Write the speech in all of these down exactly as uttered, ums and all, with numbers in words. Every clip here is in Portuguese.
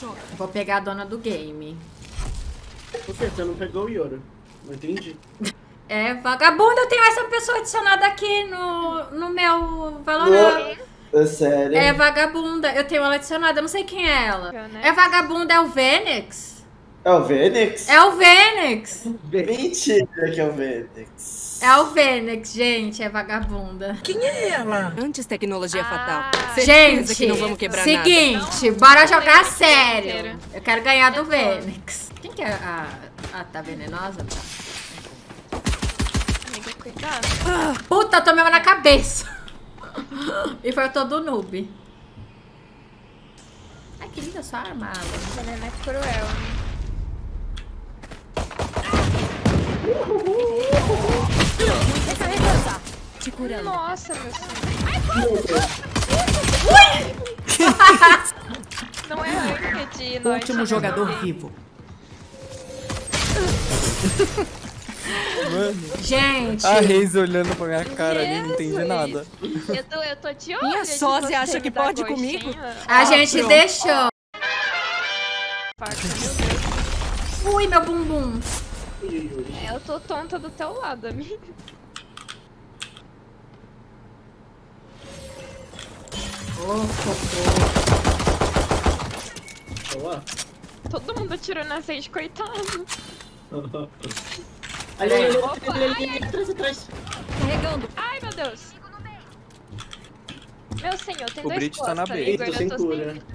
Vou pegar a dona do game. Por que você não pegou o Yoro? Não entendi. É, vagabunda, eu tenho essa pessoa adicionada aqui no, no meu Valorant. É sério? É vagabunda, eu tenho ela adicionada, eu não sei quem é ela. Fênix? É vagabunda, é o Fênix? É o Fênix? É o Fênix! Mentira que é o Fênix. É o Fênix, gente, é vagabunda. Quem é ela? Antes tecnologia Ah. fatal. Certeza Gente, que não vamos quebrar seguinte, nada. bora jogar Não, sério. inteira. Eu quero ganhar do Fênix. Quem que é a... a tá venenosa? Amiga, cuidado. Puta, eu tomei uma na cabeça. E foi todo noob. Ai, que linda sua armada. Helena é cruel. Te curando. Nossa, meu filho. Não é rank de nós. Último jogador vivo. Mano, Gente, a Reis olhando pra minha cara ali, não entendi Jesus. nada. Eu tô, eu tô de olho. Minha de sócia você acha me que dar pode gostinho. comigo? a Ah, gente pronto. deixou. Faca, meu Deus. Ui, meu bumbum. É, eu tô tonta do teu lado, amiga. Oh, cocô. Olá. Todo mundo atirou na Sage, coitado. Ali, ali, ali, Opa, ali, ali, ali, atrás, atrás. Carregando. Ai, meu Deus. Meu senhor, tem O dois Brit tá na costas, B. Igor, Tô eu sem tô cura. sem...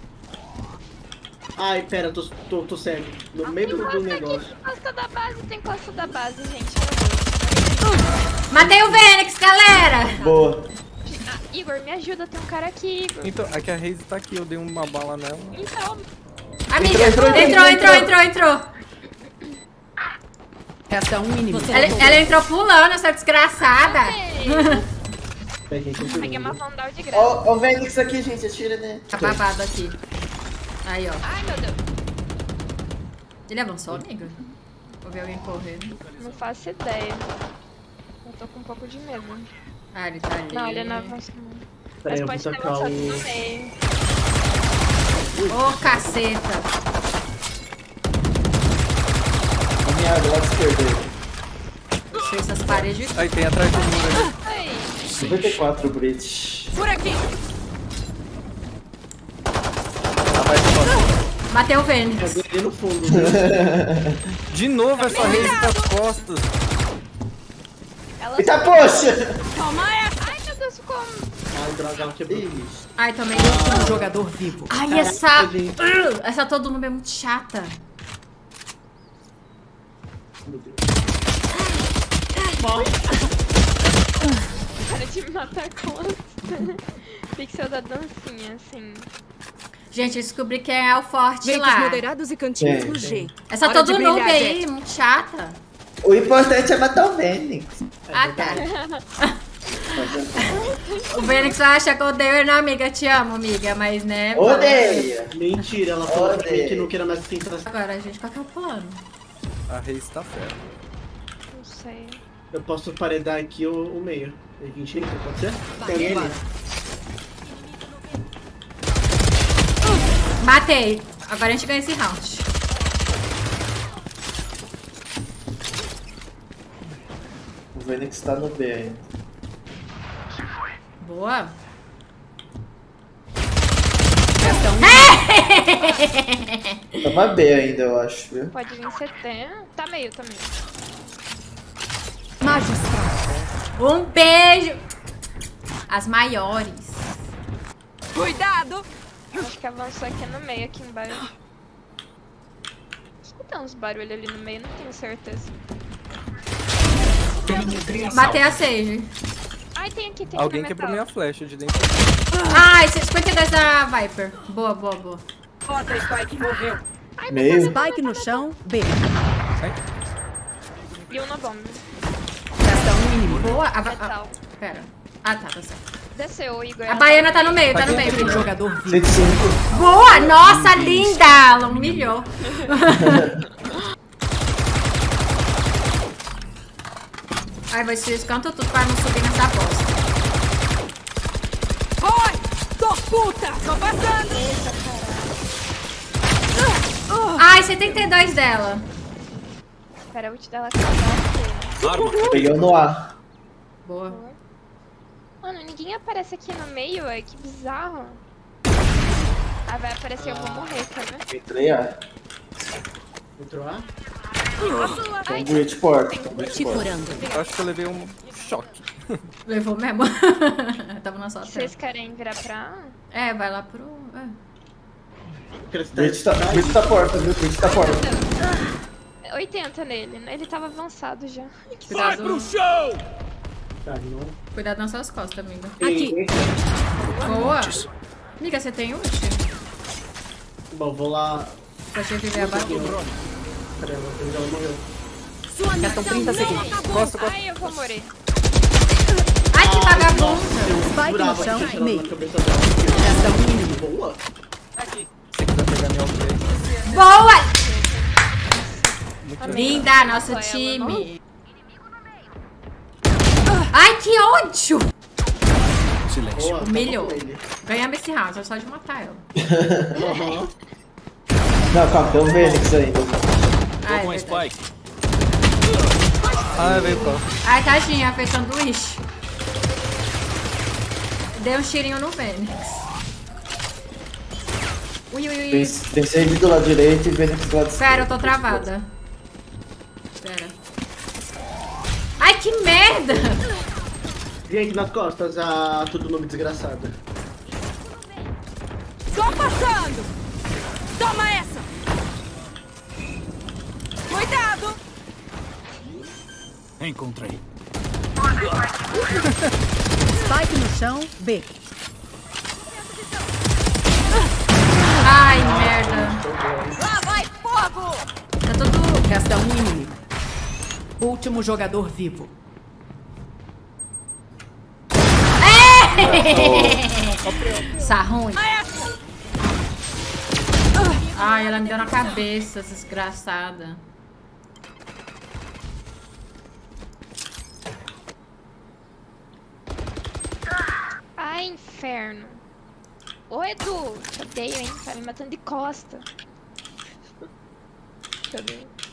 Ai, pera, tô, tô, tô cego. No meio do, do Encosta negócio. aqui, costa da base, tem costa da base, gente. Meu Deus. Matei o Fênix, galera. Boa. Ah, Igor, me ajuda, tem um cara aqui, Igor. Então, aqui a Reis tá aqui, eu dei uma bala nela. Então, Amiga, Entrou, entrou, entrou, entrou, entrou, entrou, entrou. Resta um inimigo. Ela, ela entrou pulando, essa desgraçada. Peguei, continua. peguei uma vandal de graça. Ó, ó o Fênix aqui, gente, atira nele. Tá babado aqui. Aí, ó. Ai, meu Deus. Ele avançou, amiga? Vou ver alguém correndo. Não faço ideia. Eu tô com um pouco de medo. Ah, ele tá ali. Não, ele não avançou não. Peraí, Mas eu vou pode ter tacar avançado o... no meio. Ô, caceta. A minha água lá de esquerda. Deixei essas paredes. Aí tem atrás do muro ali. Ai, noventa e quatro, Brit. Por aqui. Atrás do muro. Bateu o Fênix. Eu ali no fundo. Né? De novo essa Reis das costas. ela... Eita, poxa! Toma essa. Ai, meu Deus, como? Ai, droga, ela quebrou. Ih, Ai, tomei. Último jogador vivo. Ai, essa... Caraca, gente. Uh, essa todo mundo é muito chata. Meu Deus. Para de me matar com as... Pixel da dancinha, assim. Gente, eu descobri quem é o forte Ventos lá. moderados e cantinhos Tem, no G. Essa Hora todo de noob brilhar, aí, Jet. muito chata. o importante é matar o Fênix. Ah, tá. O Fênix vai achar que eu odeio ele, não, amiga. Te amo, amiga, mas né... Odeia! Mentira, ela falou pra mim Odeio. que não queira mais infiltração. Agora, gente, qual que é o plano? A Reis tá fera. Não sei. Eu posso paredar aqui o, o meio. Tem vinte e cinco, pode ser? Tem ele. Matei. Agora a gente ganha esse round. O Fênix tá no B ainda. Boa. Resta um Tá na B ainda, eu acho, viu? Pode vir C T. Tá meio, tá meio. magistral. Um beijo. As maiores. Cuidado. Acho que avançou aqui no meio, aqui embaixo. Escuta uns barulhos ali no meio, não tenho certeza. Matei a Sage. Ai, tem aqui, tem Alguém aqui na quebrou metal. minha flecha de dentro. Ai, cinquenta e dois da Viper. Boa, boa, boa. Outra Spike morreu. Ai, Meio. Spike no chão, B. E um na bomba. Resta um inimigo. Boa. A, a, Metal. pera. Ah, tá, tá certo. Desceu, o Igor. A baiana tá no meio, tá no meio. Último jogador vivo. cento e cinco. Boa! Nossa, linda! Ela humilhou. Ai, vai ser canto tudo pra não subir nessa bosta. Oi! Tô puta! Tô passando! setenta e dois dela. Espera a ult dela acabar. Peguei no A. Boa. Mano, ninguém aparece aqui no meio, é que bizarro. Ah, vai aparecer, eu vou morrer, tá vendo? Entrei A. Entrou A? Tem um bridge porta. Tem um bridge Te porta. curando. Eu acho que eu levei um choque. Levou mesmo. Tava na sua tela. Vocês querem virar pra... É, vai lá pro... É. Bridge tá, bridge tá porta, viu? Bridge tá porta. oitenta nele, ele tava avançado já. Cuidado. Tá, não. Cuidado nas suas costas, amiga. Aqui. Boa. Amiga, você tem ult? Bom, vou lá. Pra te viver a batida. Pera, ela morreu. Sua Restam trinta segundos. Costa, costa. Ai, eu vou morrer. Ai, que vagabundo. Spike no Brava, chão, atirando meio. na cabeça dela. Resta um inimigo. Boa. Se quiser pegar minha ult Boa! muito Linda, nosso Ela, time. Ai, que ódio. Boa. Humilhou. tava com ele. Ganhamos esse round, só de matar ela. Aham. Não, calma, tem um Fênix ainda. Ai, é verdade. Ah, veio pra. Ai, tadinha, fez sanduíche. Dei um tirinho no Fênix. Ui, ui, ui. Tem, tem save do lado direito e Fênix do lado esquerdo. Pera, eu tô travada. Pera. Ai, que merda! Gente, nas costas, a tudo nome desgraçado. Tô passando! Toma essa! Cuidado! Encontrei. Spike no chão, B. Ai, merda. Lá vai fogo! Tá tudo... Resta um inimigo. Último jogador vivo. Tá ruim. Ai, ela me deu na cabeça, essa desgraçada. Ai, inferno. Ô, Edu, te odeio, hein? Tá me matando de costa. Cadê?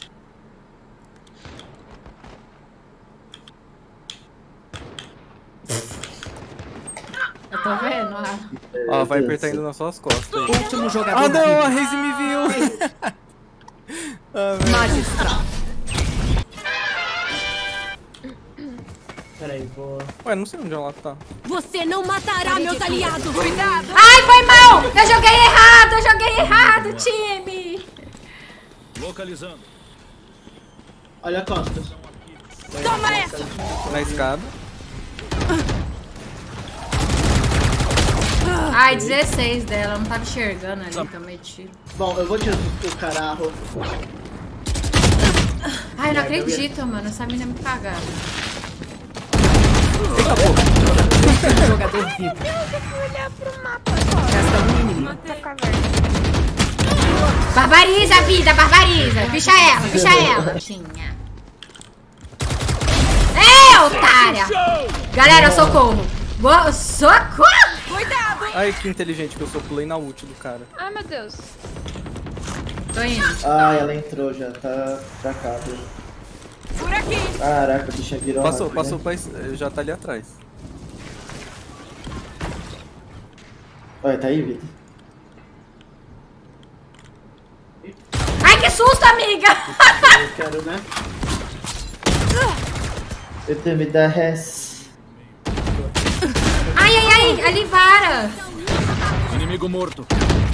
Eu tô vendo, ah. Ó, vai apertar indo nas suas costas aí. Último jogador Ah, não, a vivo. Raze me viu. Ah, velho. Magistral. Pera aí, vou. Ué, não sei onde ela tá. Você não matará meus aliados! Cuidado! Ai, foi mal! Eu joguei errado, eu joguei errado, time! Localizando. Olha costas. Toma essa! Na escada. Ai, dezesseis dela, eu não tava enxergando ali, tô metido. Bom, eu vou tirar o caralho. Ai, eu não acredito, mano, essa mina é muito cagada. Último jogador vivo. Eu fui olhar pro mapa agora. Resta um inimigo. Tá caverna. Barbariza, vida, barbariza! Picha ela, picha ela! Tinha. Ei, otária! Galera, socorro! Boa, socorro! Cuidado! Ai, que inteligente que eu sou. Pulei na ult do cara. Ai, meu Deus. Tô indo. Ah, ela entrou já, tá pra cá, viu? Por aqui! Caraca, a bicha virou Passou, rápido, passou né? pra... es- já tá ali atrás. Olha, tá aí, Vitor. Ai, que susto, amiga! Eu quero, né? Eu tenho me dar res. Ai, ai, ai, ali vara! Inimigo morto.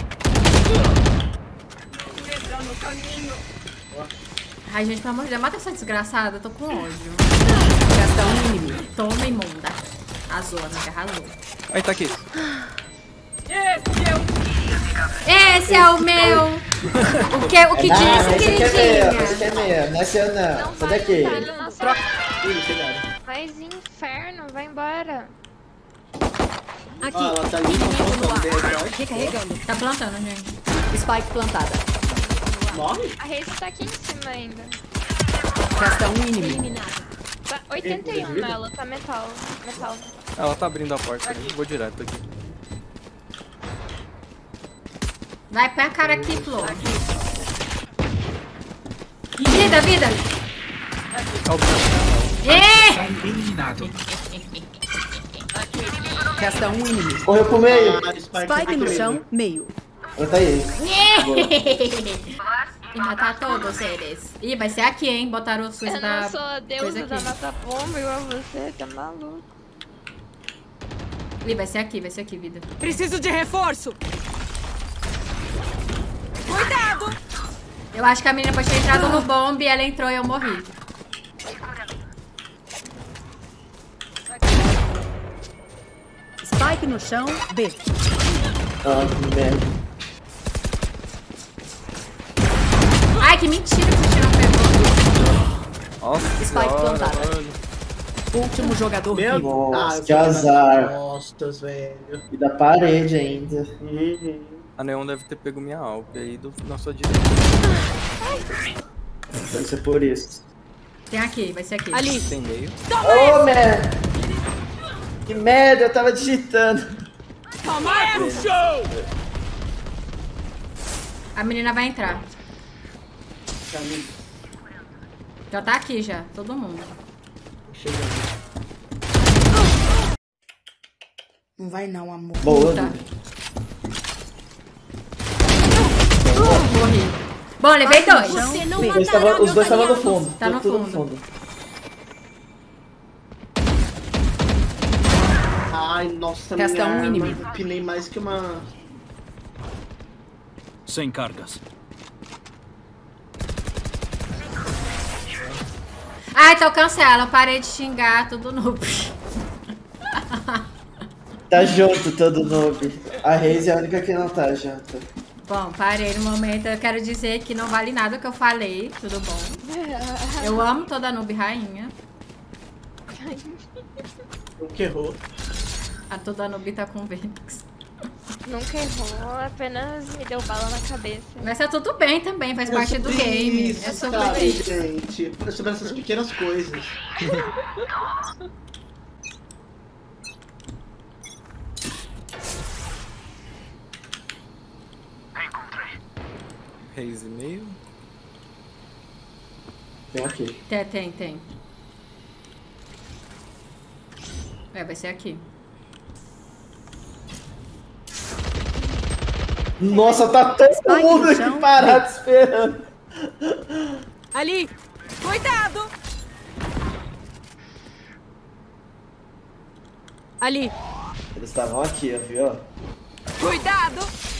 Ai, gente, pelo amor de Deus, mata essa desgraçada, eu tô com ódio. Resta um inimigo. Toma, imunda. Arrasou, amiga, arrasou. Aí, tá aqui. Esse é o meu! O que, o que Ah, disse, esse aqui é meu, esse aqui queridinha? é meu, não é seu não. Não Sai vai daqui. matar na nossa... Ih, chegaram. Mas inferno, vai embora. Ó, Aqui! ela tá ali, não tá atrás. Recarregando. Tá plantando, gente. Spike plantada. Morre? A Raze tá aqui em cima ainda. Resta um inimigo. Eliminado. Tá oitenta e um nela, tá metal. Metal. Ela tá abrindo a porta. Eu vou direto aqui. Vai, põe a cara aqui, Flor. Vida, vida. É! Eliminado. Resta um inimigo. Correu pro meio. Ah, Spike no chão, meio. Ela tá aí. E matar todos eles. Ih, vai ser aqui, hein? Botaram os coisas Eu da... não sou a deusa coisa da aqui. mata-pomba igual você, tá maluco. Ih, vai ser aqui, vai ser aqui, vida. Preciso de reforço. Cuidado. Eu acho que a menina pode ter entrado no bombe e ela entrou e eu morri. Spike no chão, B. Ah, que merda. Ai, que mentira que você não pegou. Nossa Spike senhora, plantada. mano. Último jogador Meu vivo. Nossa, eu que fiquei nas azar. Costas, velho. E da parede ainda. Uhum. A Neon deve ter pego minha Alp aí do, na sua direita. Deve ser por isso. Tem aqui, vai ser aqui. Ali. Tem meio. Ô, merda! Que merda, eu tava digitando. Toma essa. A menina vai entrar. Tá me Já tá aqui já, todo mundo. chegando. Não vai não, amor. Boa. Tá. Morri. Bom, levei dois. Você não Eles matará tavam- os meus dois estavam no aliados. fundo. Tá no tudo fundo. Ai, nossa, Resta minha um arma. inimigo. Eu pinei mais que uma... Sem cargas. Ah, então cancela. Eu parei de xingar, tudo noob. Tá junto todo noob. A Reise é a única que não tá junto. Bom, parei no momento. Eu quero dizer que não vale nada o que eu falei. Tudo bom. Eu amo toda noob rainha. O que errou? A toda noob tá com Vênix. Nunca errou, apenas me deu bala na cabeça. Mas tá tudo bem também, faz parte do sobre game. isso, É sobre cara, isso. gente. É sobre essas pequenas coisas. Reis e meio. Tem aqui. Tem, tem, tem. É, vai ser aqui. Nossa, tá todo Spike mundo no aqui chão, parado esperando. Ali. Cuidado. Ali. Eles estavam aqui, ó, viu? Cuidado.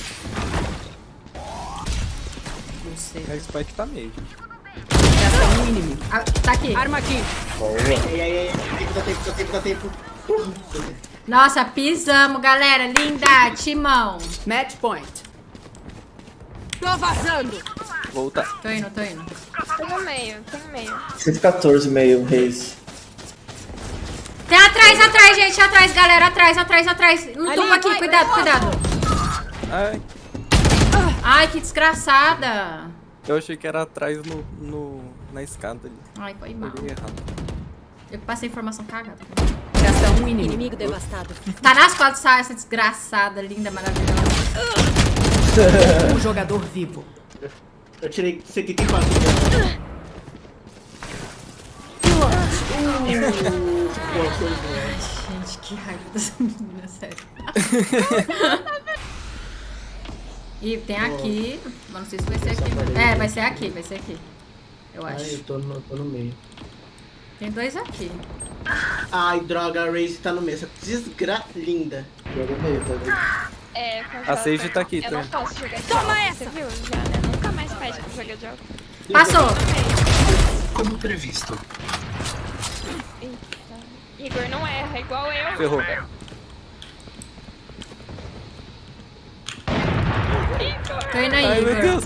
Não sei. A Spike tá meio. Resta um inimigo. Ah, tá aqui. Arma aqui. Boa. Ai, ai, ai. Tempo, dá tempo, dá tempo, dá tempo. Nossa, pisamos, galera. Linda. Timão. Match point. Tô vazando. Volta. Tô indo, tô indo. Tem no meio, tem no meio. cento e quatorze meio, Reis. Tem atrás, atrás, gente. Atrás, galera. Atrás, atrás, atrás. No Ali, tubo aqui. vai, Cuidado, vai, cuidado. Ai, Ai, que desgraçada. eu achei que era atrás no, no, na escada ali. Ai, foi mal. Olhei errado. Eu passei informação cagada. Resta um inimigo. Inimigo devastado. Tá nas quatro, sai essa desgraçada, linda, maravilhosa. Um jogador vivo. Eu tirei setenta e quatro. Gente, que raiva dessa menina, sério. E tem aqui, mas não sei se vai ser aqui. É, vai ser aqui, vai ser aqui. Eu Ai, eu acho. tô no, tô no meio. Tem dois aqui. Ai, droga, a Raze tá no meio. Essa desgra... linda. Joga meio também. É, A Sage tá aqui, Eu não tá? posso jogar de Toma óculos, essa. Você viu? Já, né? Nunca mais pede pra jogar de óculos. Passou! Como previsto. Eita. Igor não erra, igual eu. Ferrou. Igor! Tô indo aí, Ai, meu Igor. Deus.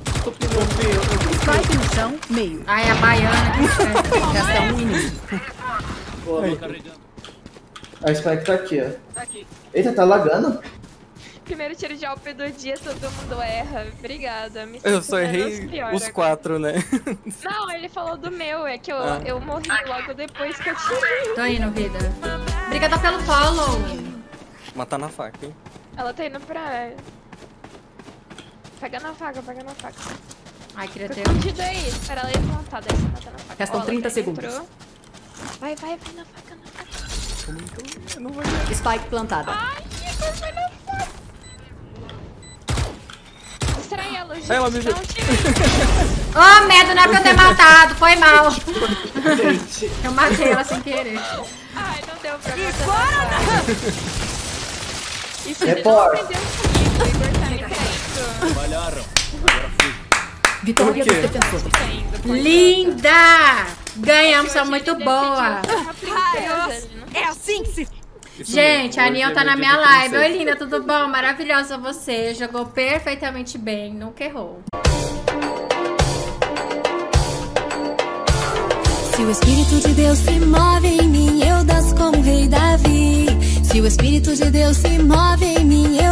Spike no chão, meio. Ai, a baiana que escreve. Resta um inimigo. Boa, Carregando. A Spike tá aqui, ó. Eita, tá lagando? Primeiro tiro de alpe do dia, todo mundo erra. Obrigada. Me Eu sinto só errei menos pior os agora. quatro, né? Não, ele falou do meu, é que eu, Ah. eu morri logo depois que eu tirei. Tô indo, vida. Obrigada pelo follow. Matar na faca, hein? Ela tá indo pra... Pega na faca, pega na faca. Ai, queria ter. Escondido aí. Espera ela ir plantada. Aí você mata na faca. Restam Ó, ela trinta já segundos. entrou. Vai, vai, vai na faca, na faca. Eu não vou Spike plantada. Ai, Igor, vai na faca. Distrai ela, gente. ela me Dá um tiro. Oh, merda, não é pra eu ter matado. Foi mal. Gente, Eu matei ela sem querer. Ai, não deu pra matar. Isso ele não Report. aprendeu comigo. O Igor tá me traindo. Falharam. Agora fui. Vitória Por dos quê? defensores. Tá indo, pode Linda! Ganhamos, são Hoje muito ele boa. decidiu ser uma princesa, ele não É assim que se... Isso Gente, mesmo, a hoje Niel é tá meu na dia minha de live. princesa. Oi, linda, tudo bom? Maravilhosa você. Jogou perfeitamente bem, nunca errou. Se o Espírito de Deus se move em mim, eu danço como o rei Davi. Se o Espírito de Deus se move em mim, eu